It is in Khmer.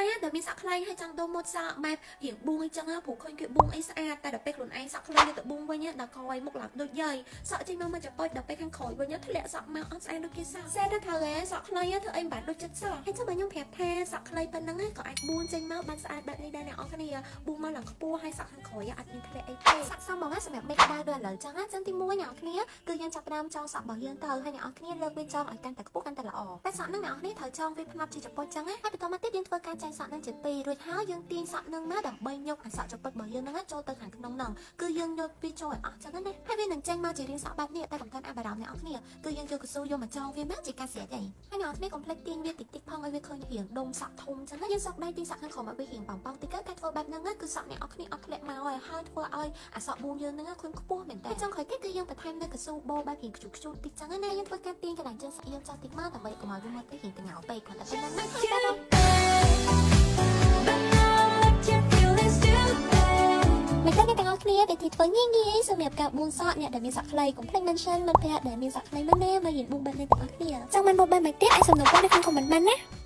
ខ្លីតែមានសាក់ខ្លីហើយចង់ដូរម៉ូតសាក់បែបរៀងបួងអីចឹងព្រោះឃើញគេបួងអីស្អាតតែដល់ពេលខ្លួនឯងសាក់ខ្លីទៅបួងវិញដល់ក្រោយមុខឡើងដូចយាយសាក់ចេញមកចប៉ុចដល់ពេលខាងក្រោយវិញធ្លាក់សាក់មកអត់ស្អាតដូចគេសាក់ទៅត្រូវហ៎សាក់ខ្លីធ្វើអីមិនបានដូចចិត្តសាក់ហើយចាំខ្ញុំប្រាប់ថាសាក់ខ្លីប៉ុណ្ណឹងក៏អាចបួងចេញមកបានស្អាតបែបនេះដែរអ្នកនរគ្នាបួងមកឡើងខ្ពស់ហើយសាក់ខាងក្រោយអាចមានធ្លាក់អីទេសាក់សមមកសម្រាប់មេក្បាលដូចឥឡូវចឹងចឹងទី1អ្នកនរគ្នាគឺយើងចាប់ផ្ដើមចងសាក់របស់យើងទៅហើយអ្នកនរគ្នាលើកវាចងឲ្យកាន់តែខ្ពស់កាន់តែល្អតែសាក់ហ្នឹងអ្នកនរគ្នាត្រូវចងវាផ្នប់ជាចប៉ុចចឹងហើយបន្តមកទៀតយើងធ្វើការចែកសាក់ហ្នឹងជា2រួចហើយយើងទាញសាក់ហ្នឹងមកដើម្បីយកអាសាក់ចប៉ុចរបស់យើងហ្នឹងចូលទៅខាងក្នុងហ្នឹងគឺយើងយកវាចូលឲ្យអស់ចឹងណាហើយវានឹងចេញមកជារាងសាក់បែបនេះតែសំខាន់អាបារម្ភអ្នកនរគ្នាគឺយើងយកកស៊ូយកមកចងវាមកជាការស្រេចហើយអ្នកនរគ្នាកុំភ្លេចទាញវាតិចតិចផងឲ្យវាឃើញរាងដុំសាក់ធំចឹងហើយយើងសាក់ដៃទាញសាក់ខាងក្រោមឲ្យវារាងប៉ងតិចទៅការធ្វើបែបហ្នឹងគឺសាក់អ្នកនរគ្នាអត់ធ្លាក់មកហើយធ្វើឲ្យអាសាក់បួងយើងហ្នឹងឃើញខ្ពស់មែនតើចុងក្រោយទៀតគឺយើងបន្ថែមនៅកស៊ូបោបែបរាងខ្ជូតខ្ជូតតិចចឹងណាយើងធ្វើការទាញកន្លែងជើងសាក់យើងចោលតិចមកដើម្បីកុំឲ្យវាមកទៅរាងតងោពេកគ្រាន់តែប៉ុណ្្នឹងណាមិនដឹងទាំងអស់គ្នាវិធីធ្វើងាយៗសម្រាប់ការបួងសក់អ្នកដែលមានសក់ខ្លីកុំភ្លេច mention មិត្តភ័ក្តិដែលមានសក់ខ្លីមែនទេមករៀនបួងបែបនេះទាំងអស់គ្នាចង់បានបបបែបមកទៀតអាចសំណួរនៅក្នុង comment បានណា